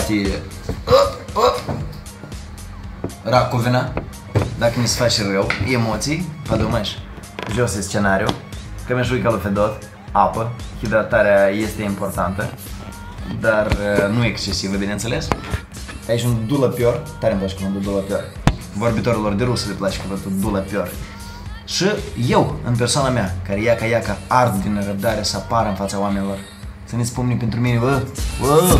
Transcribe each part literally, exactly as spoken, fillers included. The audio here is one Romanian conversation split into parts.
știe Racovina, dacă mi se face rău, emoții, подумаешь, jos e scenariu, că mi-aș ca lui Fedot, apă, hidratarea este importantă, dar nu excesivă, bineînțeles. Aici un dulăpior, tare îmi place cuvântul dulăpior. Vorbitorilor de rusă le place cuvântul dulăpior. Și eu, în persoana mea, care iaca iaca ard din răbdare să apară în fața oamenilor, să ne spumni pentru mine, bă, bă.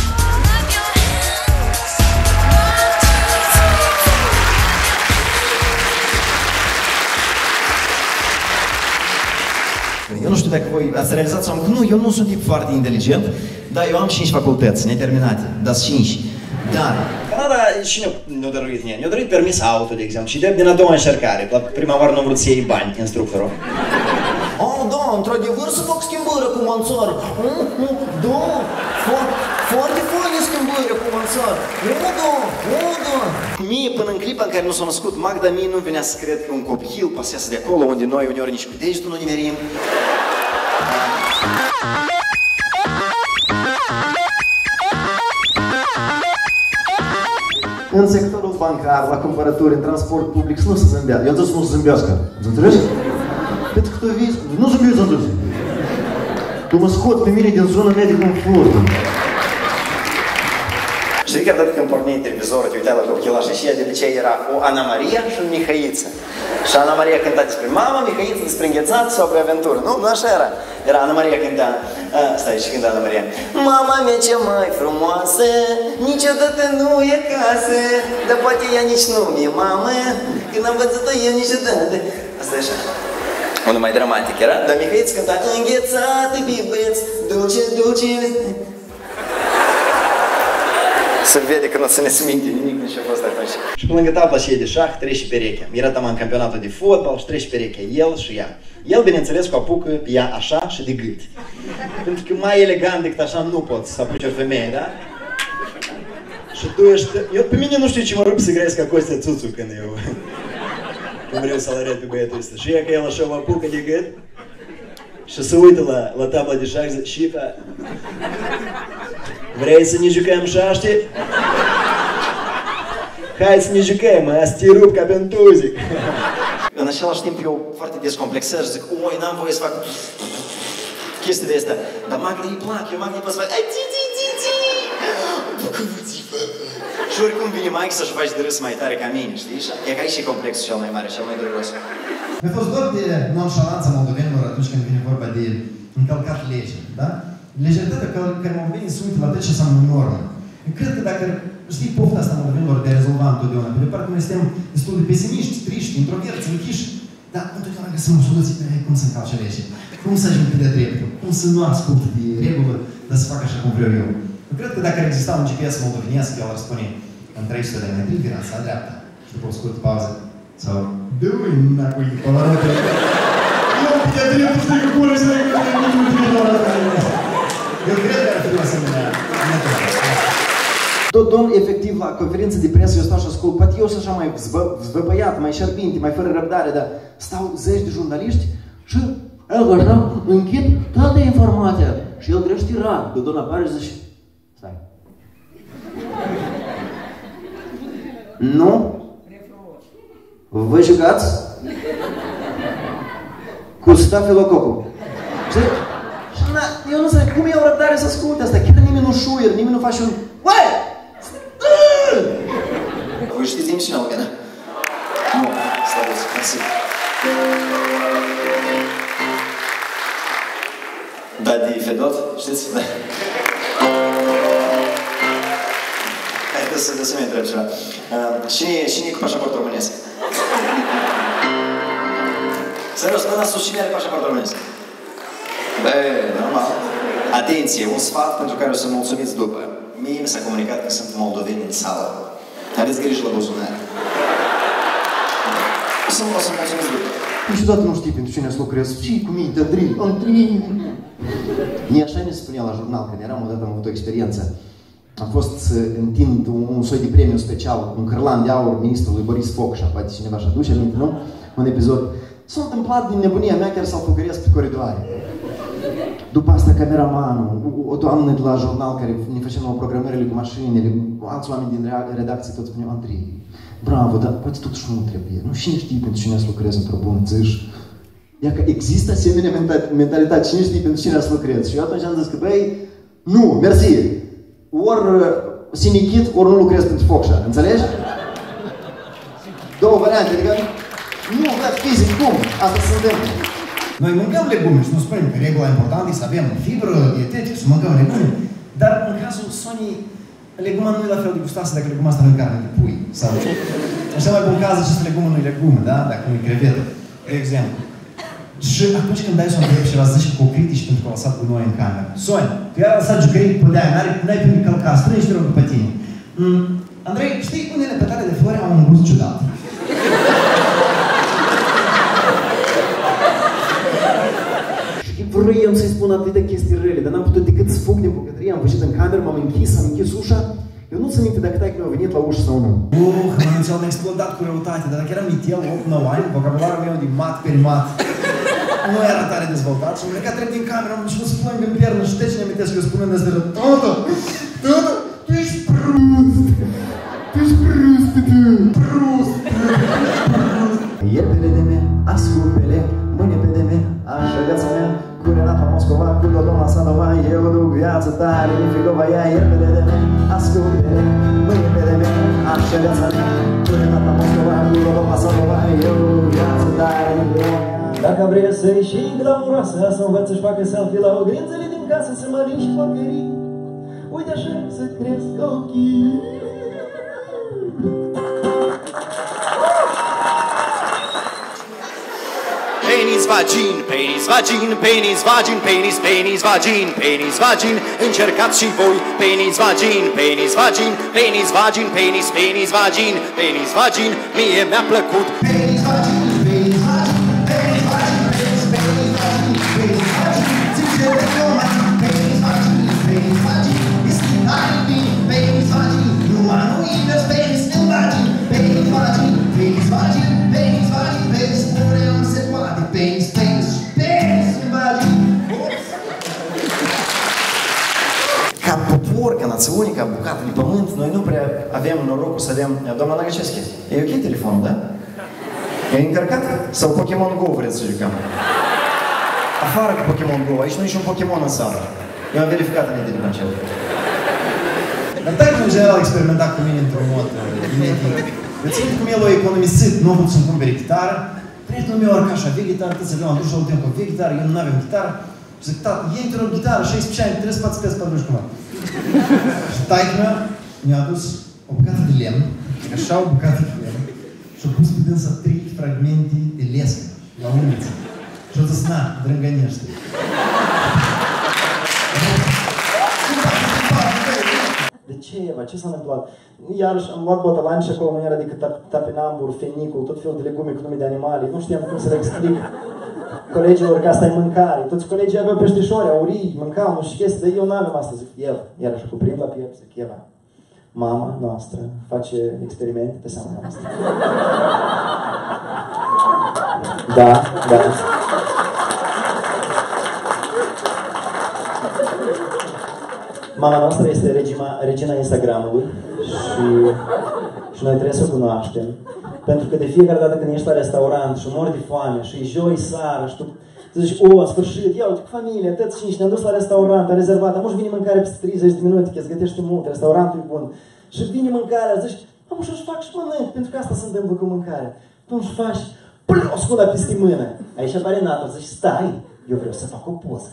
Eu nu știu dacă voi ați realizat sau nu, eu nu sunt tip foarte inteligent, dar eu am cinci facultăți neterminate, dar cinci. Dar Canada și ne-a dăruit mie, ne-a dăruit permis auto, de exemplu, și de din a doua încercare, la prima oară nu a vrut să iei bani, instructorul. Oh, da, într-adevăr să fac schimbări cu manțar. Da, foarte faine schimbări cu manțar. O, da, o, da. Mie, până în clipa în care nu s-a născut Magda, mie nu venea să cred că un copil pasează de acolo, unde noi uneori nici cu degetul nu nimerim. În sectorul bancar, la cumpărături, în transport public, să nu se zâmbea. Eu am zis să nu se zâmbească. Îți înțelegi? Pentru că tu vezi, nu zâmbești, am zis. Tu mă scot pe mine din zona mea de confort. Știi că atât când porneai televizorul, te uitai la copilaș și ea de obicei era o Ana Maria și un Mihăiță. Și Ana Maria cânta despre mama, Mihăiță despre înghețat sau pe aventură. Nu? Nu așa era. Era Ana Maria cânta. A, stai, și cânta Ana Maria. Mama mea cea mai frumoasă, niciodată nu e acasă, dar poate ea nici nu mi-e mamă, când am văzut-o eu niciodată. Asta e așa. Unul mai dramatic era, dar Mihăiță cânta înghețat, bibeț, dulce, dulce. Se vede că nu se ne sminte nimic, nici a fost atunci. Și pe lângă tabla și ei de șah trece perechea. Era tam în campionatul de fotbal și trece perechea el și ea. El, bineînțeles, cu apucă pe ea așa și de gât. Pentru că mai elegant decât așa nu poți să apuci o femeie, da? Și tu ești... Eu, pe mine nu știu ce mă rup să grăiesc ca Costea Țuțu când eu... când vreau să-l arăt pe băiatul ăsta. Și ea că el așa mă apucă de gât și se uită la, la tabla de șah și zice, Șifa, vrei să ne jucăm șaște? Hai să ne jucăm, azi te rup ca pe un tuzic. În același timp eu foarte descomplexez și zic, oi, n-am voie să fac chestii de astea. Dar Magda îi plac, eu Magda îi pot să fac, ai, zi, zi, zi, zi. Și oricum vine Mike să-și faci de râs mai tare ca mine, știi? E că aici e complexul cel mai mare, cel mai dureros. Mi-a fost doar de nonșalanța moldovenilor atunci când vine vorba de încălcat legea, da? Lejeritatea care moldovenii se uită la tot ce înseamnă normă. Eu cred că dacă știi pofta asta moldovenilor de a rezolva întotdeauna, pe de parte noi suntem destul de pesimiști, triști, introverți, închiși, dar întotdeauna găsim o soluție pe cum să încalce legea, cum să ajung pe de dreptul, cum să nu ascult de regulă, dar să fac așa cum vreau eu. Eu cred că dacă ar exista un G P S moldovenesc, el ar spune în trei sute de metri, virați la dreapta. Și după o scurtă pauză, sau dă-i înapoi, până la râtă. Eu pe de dreptul știi că cură și de eu cred că ar fi o asemenea metodă. Tot domn, efectiv, la conferință de presă, eu stau și ascult, poate eu sunt așa mai zvăbăiat, mai șerbinte, mai fără răbdare, dar stau zeci de jurnaliști și el așa închid toată informația. Și el grești rar, de domn apare și zice, stai. Nu? Vă jucați? Cu stafilococul. Știi? Și na, eu nu știu cum e o răbdare să asculte asta, chiar nimeni nu șuier, nimeni nu face un... Uai! Voi știți emisiunea lui, da? Nu, slăbuți, mersi. Da, de Fedot, știți? Da. Haideți să, să-mi întreb ceva. Cine e cu pașaport românesc? Serios, mâna sus, cine are pașaport românesc? Bă, normal. Atenție, un sfat pentru care o să mulțumiți după. Mie mi s-a comunicat că sunt moldoveni în sală. Aveți grijă la buzunar. O să mă mulțumiți după. Niciodată nu știi pentru cine să lucrez. Ce-i cu mine? Andrei, Andrei. Mie așa ne spunea la jurnal, când eram odată, am avut o experiență. Am fost să întind un soi de premiu special, un cârlan de aur ministrului Boris Focșa, poate cineva și aduce aminte, nu? Un episod. S-a întâmplat din nebunia mea chiar să-l făcăresc pe coridoare. După asta cameramanul, o doamnă de la jurnal care ne făcea nouă programările cu mașinile, alți oameni din redacție tot spuneau, Andrei, bravo, dar poate totuși nu trebuie. Nu cine știe pentru cine să lucrezi într-o bună țâș. Ia că există asemenea mentalitate, cine știe pentru cine să lucrezi. Și eu atunci am zis că, băi, nu, mersi. Ori sinichit, ori nu lucrez pentru Focșa, înțelegi? Două variante, adică nu, dar fizic, cum? Asta se întâmplă. Noi mâncăm legume și nu spunem că regula importantă e să avem fibră dietetică, să mâncăm legume. Dar în cazul Sonii, leguma nu e la fel de gustoasă dacă leguma asta nu e carne de pui. Sau în cel mai bun caz, aceste legume nu e legume, da? Dacă nu e crevetă, de exemplu. Și atunci când dai să o întrebi și la zici cu critici pentru că a lăsat cu noi în cameră. Sonia, tu i-ai lăsat jucării pe de-aia, n-ai primit călca, spune și te rog după tine. Mm, Andrei, știi, unele petale de flori au un gust ciudat. Vroiam să-i spun atâtea chestii rele, dar n-am putut decât să fug din bucătărie, am văzut în cameră, m-am închis, am închis ușa. Eu nu țin minte dacă taică mi-a venit la ușă sau nu. Uh, m-am explodat cu răutate, dar dacă eram mitel, opt nouă ani, vocabularul meu de mat perimat nu era tare dezvoltat și am plecat drept din cameră, am început să plâng în piernă și de ce ne amintesc eu spunând despre Tată, tată, tu ești prost, tu ești prost, prost, prost. Ierbele de mea, asculpele, mâine pe de mea, așa viața mea, cu Renata Moscova, cu Dodona Sadova, eu duc viața tare, din Figova, ea, ierbele de mea, asculpele, mâine pe de mea, așa viața mea, cu Renata Moscova, cu Dodona Sadova, eu duc viața tare, din Figova. Dacă vrei să ieși glamuroasă, să învăț să-și facă selfie la ogrințele din casă, să mărin și porcării, uite așa să cresc ochii. Penis vagin, penis vagin, penis vagin, penis, penis vagin, penis vagin, încercați și voi, penis vagin, penis vagin, penis vagin, penis, penis vagin, penis vagin, mie mi-a plăcut. Penis vagin, penis vagin, penis vagin, penis, penis vagin, penis vagin, ține de coma, penis vagin, penis vagin, este tare bine, penis vagin, numai nu invers, penis în vagin, penis vagin, penis vagin, penis vagin, penis, spune nu se poate, penis, penis, penis în vagin. Ca popor, ca națiune, ca bucată de pământ, noi nu prea avem norocul să avem... Doamna Nagăceschi, e ok telefonul, da? E încărcat? Sau Pokémon Go vreți să jucăm? Afară cu Pokémon Go, aici nu e niciun Pokémon în sală. Eu am verificat înainte de concert. Dar tare în general experimentat cu mine într-un mod inetic. Eu țin cum el a economisit, nu a vrut să-mi cumpere chitară. Prietenul meu arca și avea gitară, toți aveam, am dus la timp cu avea gitară, eu nu aveam gitară. Și zic, tată, iei te rog gitară, șaisprezece ani, trebuie să participezi pe atunci cumva. Și taică mea mi-a adus o bucată de lemn, așa o bucată de lemn, și a pus pe dânsa trei fragmente de lescă la uliță. Și a zis, na, drângănește. De ce, Eva? Ce s-a întâmplat? Iarăși am luat botalan și acolo nu era decât tapinambur, fenicul, tot felul de legume cu nume de animale. Nu știam cum să le explic colegilor că asta e mâncare. Toți colegii aveau peștișori, aurii, mâncau, nu știu chestii, dar eu n-aveam asta. Zic, Eva, iarăși cuprind la piept, zic, Eva, mama noastră face experimente pe seama noastră. Da, da. Mama noastră este regima, regina Instagramului și, și noi trebuie să o cunoaștem. Pentru că de fiecare dată când ești la restaurant și mori de foame și e joi seara și tu zici, o, în sfârșit, ia uite, cu familie, tăți cinci, ne-am dus la restaurant, a rezervat, amuși vine mâncare peste treizeci de minute, că îți gătești mult, restaurantul e bun. Și vine mâncarea, zici, amuși își fac și mănânc, pentru că asta se întâmplă cu mâncare. Tu își faci, plos cu la peste mână. Aici apare Nata, zici, stai, eu vreau să fac o poză.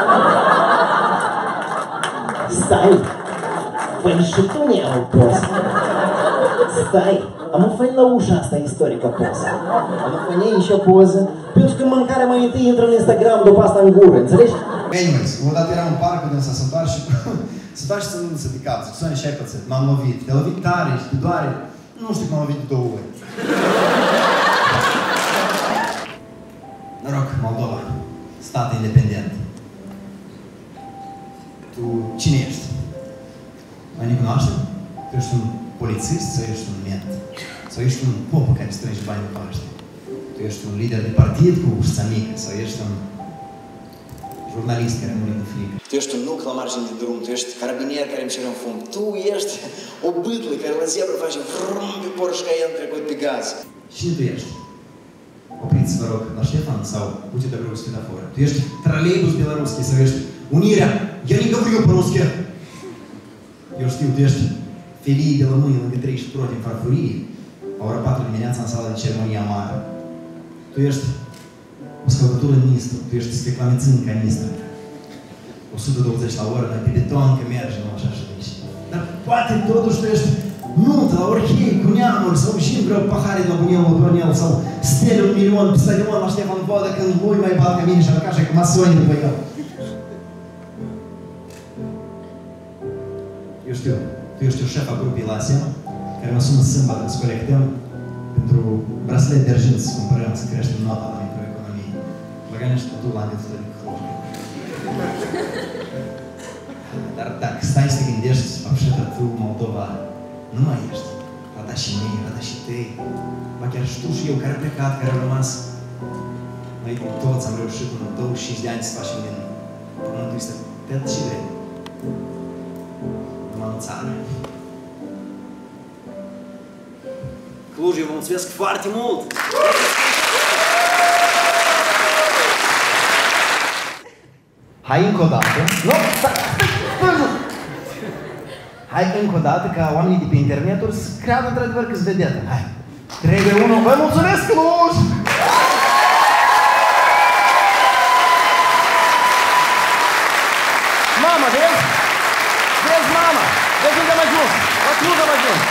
Stai! Păi și tu ne iau o poză. Stai! Am înfăit la ușa asta istorică poză. Am înfăit și o poză, pentru că mâncarea mai întâi intră în Instagram, după asta în gură, înțelegi? Anyways, odată eram în parc când s-a săpat și se face să nu se de cap. Zic, Sonia, și-ai pățit, m-am lovit. Te-a lovit tare și te doare. Nu știu cum m-am lovit de două ori. Noroc, Moldova. Stat independent. Tu cine ești? Mai ne cunoaștem? Tu ești un polițist sau ești un ment? Sau ești un pop care strânge bani în Paște? Tu ești un lider de partid cu ușța mică? Sau ești un jurnalist care murit de frică. Tu ești un nuc la margine de drum, tu ești carabinier care îmi cere un fum. Tu ești o bâtlă care la zebră face vrum pe Porsche Cayenne trecut pe gaz. Cine tu ești? Opriți, vă rog, la Ștefan sau uite de vreau sfitaforă. Tu ești traleibus belaruschi sau ești Unirea. Я не говорю по-русски. Eu știu, tu ești felii de lămâie lângă treizeci și patru din farfurie. La ora patru dimineața în sala de ceremonie amară. Tu ești o scăvătură în nistru. Tu ești speclamețân ca nistră. o sută douăzeci la oră, dar pe beton că merge, nu așa și deci. Dar poate totuși tu ești nuntă la orhei, cu neamuri, sau și vreau pahare de la bunelul Cornel, sau stele un milion pe stadion la Ștefan Vodă când lui mai bat ca mine și arcașa cu masoni după el. Eu știu, tu ești o șefa grupii la Asem, care mă sună sâmbătă să colectăm pentru braslet de argint să cumpărăm, să creștem nota la microeconomie. Băganești tu la netul de cloșcă. Dar dacă stai să gândești, apșetă tu, Moldova, nu mai ești. Rata și mei, rata și tei. Ba chiar și tu și eu, care a plecat, care a rămas. Noi toți am reușit în douăzeci și cinci de ani să facem din pământul ăsta tăt și drept. Numai în țară. Cluj, eu vă mulțumesc foarte mult! Hai încă o dată. Nu, stai, stai, stai. Hai încă o dată ca oamenii de pe interneturi să creadă într-adevăr că-s vedetă. Hai. Trebuie unul. Vă mulțumesc, Cluj! Mama, vezi? Vezi, mama! Vezi unde am ajuns! La Cluj am ajuns!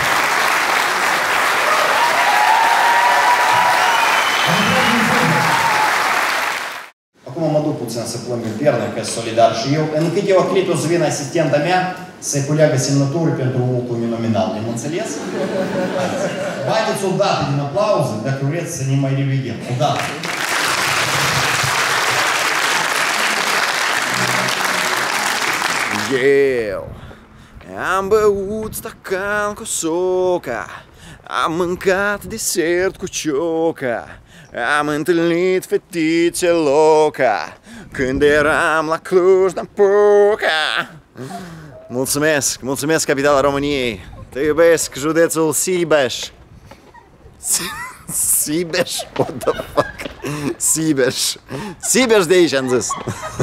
Acum mă duc puțin să plâng în piernă, că sunt solidar și eu. În câteva clipuri să vină asistenta mea să-i culeagă semnături pentru ultimul nominal. Ne-am înțeles? Bateți o dată din aplauze, dacă vreți să ne mai revedem. O dată. Eu am băut stacan cu soca, am mâncat desert cu cioca, am întâlnit fetițe loca când eram la Cluj-Napoca. Mulțumesc, mulțumesc capitala României. Te iubesc, județul Sibeș. Sibeș? What the fuck? Sibeș. Sibeș de aici am zis.